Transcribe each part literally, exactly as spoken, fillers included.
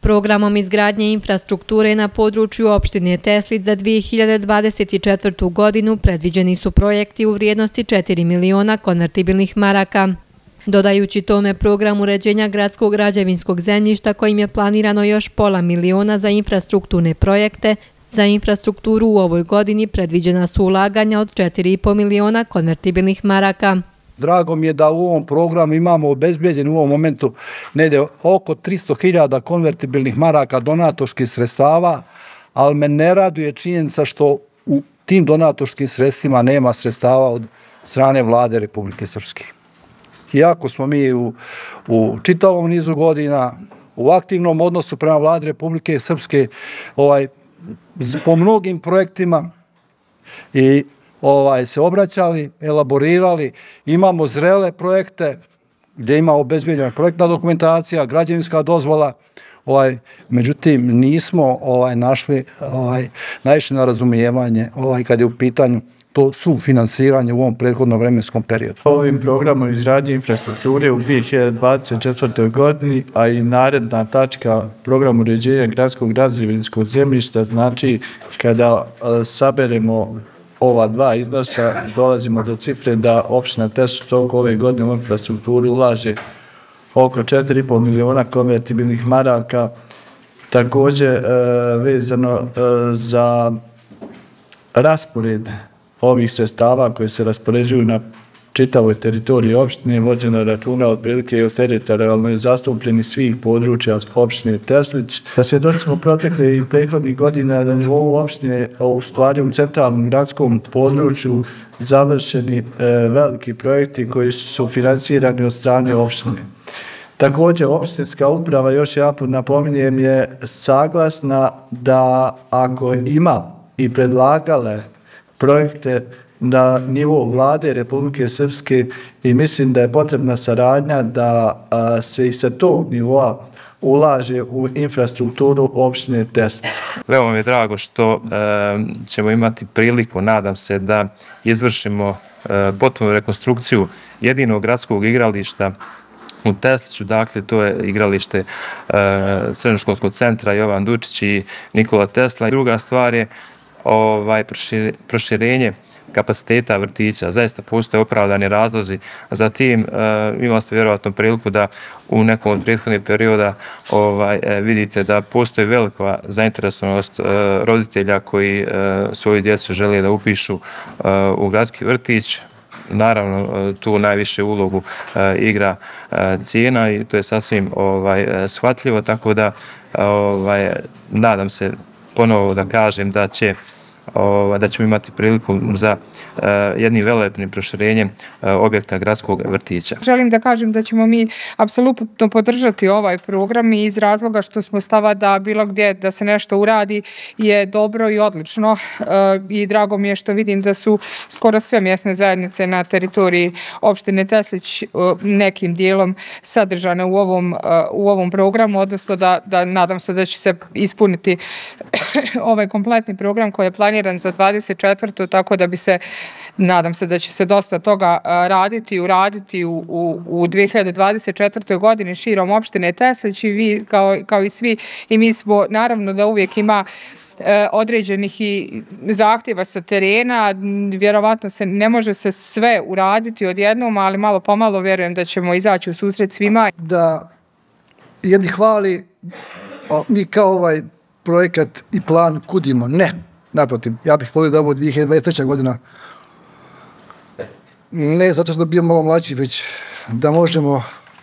Programom izgradnje infrastrukture na području opštine Teslić za dvije hiljade dvadeset četvrtu. godinu predviđeni su projekti u vrijednosti četiri miliona konvertibilnih maraka. Dodajući tome program uređenja gradskog građevinskog zemljišta kojim je planirano još pola miliona za infrastrukturne projekte, za infrastrukturu u ovoj godini predviđena su ulaganja od četiri i po miliona konvertibilnih maraka. Drago mi je da u ovom programu imamo obezbeđen u ovom momentu negdje oko tristo hiljada konvertibilnih maraka donatorskih sredstava, ali me ne raduje činjenica što u tim donatorskim sredstvima nema sredstava od strane vlade Republike Srpske. Iako smo mi u, u čitavom nizu godina u aktivnom odnosu prema vladi Republike Srpske ovaj, po mnogim projektima i ovaj, se obraćali, elaborirali, imamo zrele projekte gdje ima obezbeđena projektna dokumentacija, građevinska dozvola, ovaj, međutim nismo ovaj, našli, ovaj, naišli na razumijevanje ovaj, kad je u pitanju to sufinansiranje u ovom prethodnom vremenskom periodu. Ovim programom izgradnje infrastrukture u dvije hiljade dvadeset četvrtoj. godini, a i naredna tačka program uređenja gradskog građevinskog zemljišta, znači kada saberemo ova dva iznosa, dolazimo do cifre da opština Teslić toliko ove godine u infrastrukturu ulaže oko četiri i po miliona konvertibilnih maraka. Također vezano za raspored ovih sredstava koje se raspoređuju na čitavoj teritoriji opštine, vođeno računa otprilike i o teritorijalnoj zastupljeni svih područja opštine Teslić. Da svjedoci smo protekle i prethodnih godina na nivou opštine, u stvari u centralnom gradskom području, završeni e, veliki projekti koji su finansirani od strane opštine. Također, opštinska uprava, još jedanput napominjem, je saglasna da ako ima i predlagale projekte na nivou vlade Republike Srpske i mislim da je potrebna saradnja da a, se i sa tog nivoa ulaže u infrastrukturu opštine Teslić. Veoma mi je drago što e, ćemo imati priliku, nadam se, da izvršimo e, potpunu rekonstrukciju jedinog gradskog igrališta u Tesliću, dakle to je igralište e, Srednjoškolskog centra Jovan Dučić i Nikola Tesla. Druga stvar je ovaj, proširenje kapaciteta vrtića. Zaista postoje opravdani razlozi. Zatim imali ste vjerojatno priliku da u nekom od prethodnih perioda ovaj, vidite da postoji velika zainteresovanost roditelja koji svoju djecu žele da upišu u gradski vrtić. Naravno, tu najviše ulogu igra cijena i to je sasvim ovaj, shvatljivo, tako da ovaj, nadam se ponovo da kažem da će da ćemo imati priliku za jednim velelepnim proširenjem objekta gradskog vrtića. Želim da kažem da ćemo mi apsolutno podržati ovaj program i iz razloga što smo stava da bilo gdje da se nešto uradi je dobro i odlično i drago mi je što vidim da su skoro sve mjesne zajednice na teritoriji opštine Teslić nekim dijelom sadržane u ovom, u ovom programu, odnosno da, da nadam se da će se ispuniti ovaj kompletni program koji je planiran za dvadeset četvrtu. tako da bi se, nadam se da će se dosta toga raditi i uraditi u, u, u dvije hiljade dvadeset četvrtoj. godini širom opštine Teslić i vi kao, kao i svi i mi smo, naravno da uvijek ima e, određenih i zahtjeva sa terena, vjerovatno se ne može se sve uraditi odjednom, ali malo pomalo vjerujem da ćemo izaći u susret svima. Da jedni hvali, mi kao ovaj projekat i plan kudimo, ne. Naprotiv, ja bih volio da ovo dvije hiljade dvadeset treća. godina, ne zato što bio malo mlađi, već da možemo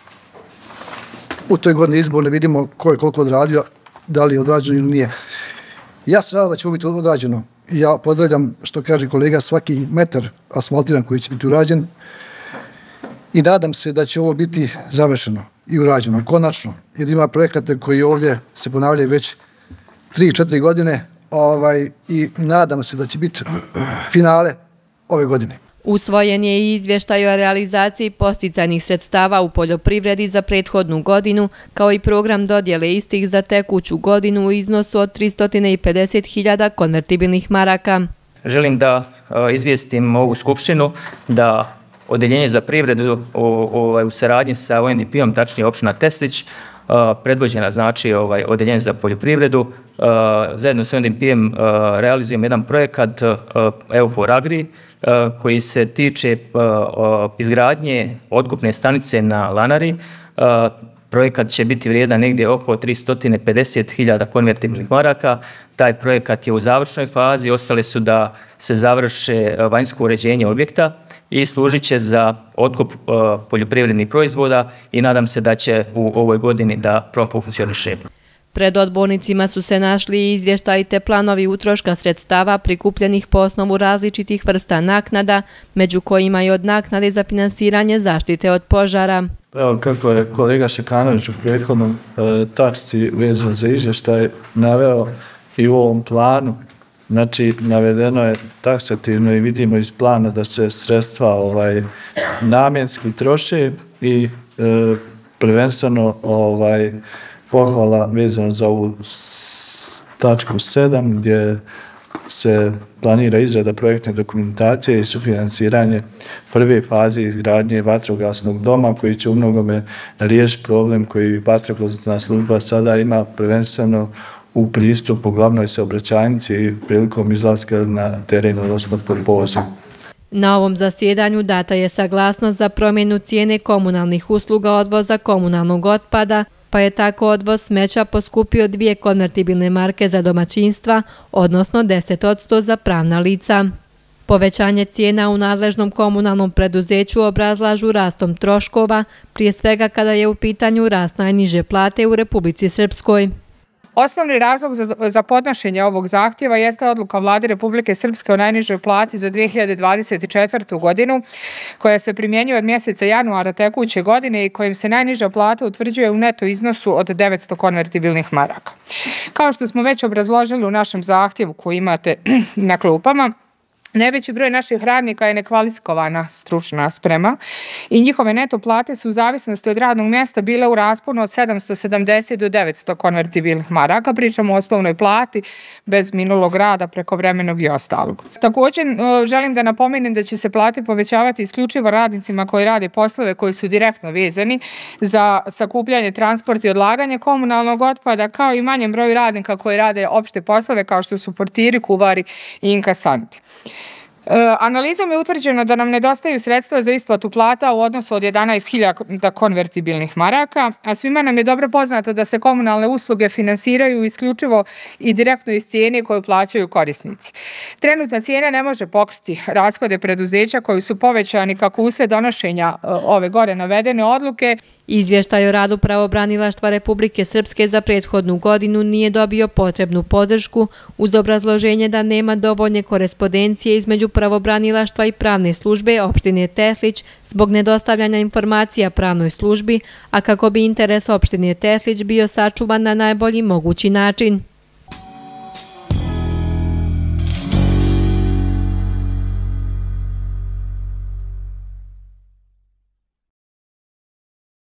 u toj godini izborne vidimo ko je koliko odradio, da li je odrađeno ili nije. Ja se nadam da će ovo biti odrađeno. Ja pozdravljam, što kaže kolega, svaki metar asfaltiran koji će biti urađen i nadam se da će ovo biti završeno i urađeno, konačno, jer ima projekata koji ovdje se ponavljaju već tri četiri godine, Ovaj, i nadam se da će biti finale ove godine. Usvojen je i izvještaj o realizaciji posticanih sredstava u poljoprivredi za prethodnu godinu, kao i program dodjele istih za tekuću godinu u iznosu od tristo pedeset hiljada konvertibilnih maraka. Želim da izvijestim ovu skupštinu da Odeljenje za privredu u saradnji sa O N D P-om, tačnije opština Teslić, predvođena znači ovaj, Odeljenje za poljoprivredu. Zajedno s U N D P-em realizujemo jedan projekat EUFOR Agri koji se tiče izgradnje otkupne stanice na Lanari. Projekat će biti vrijedan negdje oko tristo pedeset hiljada konvertibilnih maraka. Taj projekat je u završnoj fazi, ostale su da se završe vanjsko uređenje objekta i služit će za otkup poljoprivrednih proizvoda i nadam se da će u ovoj godini da profunkcioniše. Pred odbornicima su se našli i izvještaji te planovi utroška sredstava prikupljenih po osnovu različitih vrsta naknada, među kojima i od naknade za finansiranje zaštite od požara. Evo kako je kolega Šekanović u prethodnom e, tačci vezano za izvještaj naveo i u ovom planu, znači navedeno je taksativno i vidimo iz plana da se sredstva ovaj, namjenski troše i e, prvenstveno ovaj, pohvala vezano za ovu tačku sedam gdje se planira izrada projektne dokumentacije i sufinansiranje prve faze izgradnje vatrogasnog doma koji će u mnogome riješiti problem koji vatrogasna služba sada ima prvenstveno u pristupu glavnoj saobraćajnici i prilikom izlaska na teren, odnosno pod poziv. Na ovom zasjedanju data je saglasnost za promjenu cijene komunalnih usluga odvoza komunalnog otpada, pa je tako odvoz smeća poskupio dvije konvertibilne marke za domaćinstva, odnosno deset posto za pravna lica. Povećanje cijena u nadležnom komunalnom preduzeću obrazlažu rastom troškova, prije svega kada je u pitanju rast najniže plate u Republici Srpskoj. Osnovni razlog za, za podnošenje ovog zahtjeva jeste odluka Vlade Republike Srpske o najnižoj plati za dve hiljade dvadeset četvrtu. godinu, koja se primjenjuje od mjeseca januara tekuće godine i kojim se najniža plata utvrđuje u neto iznosu od devetsto konvertibilnih maraka. Kao što smo već obrazložili u našem zahtjevu koji imate na klupama, najveći broj naših radnika je nekvalifikovana stručna sprema i njihove neto plate su u zavisnosti od radnog mjesta bile u rasponu od sedamsto sedamdeset do devetsto konvertibilnih maraka. Pričamo o osnovnoj plati bez minulog rada, prekovremenog i ostalog. Također želim da napomenem da će se plate povećavati isključivo radnicima koji rade poslove koji su direktno vezani za sakupljanje, transport i odlaganje komunalnog otpada, kao i manjem broju radnika koji rade opšte poslove kao što su portiri, kuvari i inkasanti. E, analizom je utvrđeno da nam nedostaju sredstva za isplatu plata u odnosu od jedanaest hiljada konvertibilnih maraka, a svima nam je dobro poznato da se komunalne usluge finansiraju isključivo i direktno iz cijene koju plaćaju korisnici. Trenutna cijena ne može pokriti rashode preduzeća koji su povećani kako usred donošenja e, ove gore navedene odluke. Izvještaj o radu Pravobranilaštva Republike Srpske za prethodnu godinu nije dobio potrebnu podršku uz obrazloženje da nema dovoljne korespondencije između Pravobranilaštva i pravne službe opštine Teslić zbog nedostavljanja informacija pravnoj službi, a kako bi interes opštine Teslić bio sačuvan na najbolji mogući način.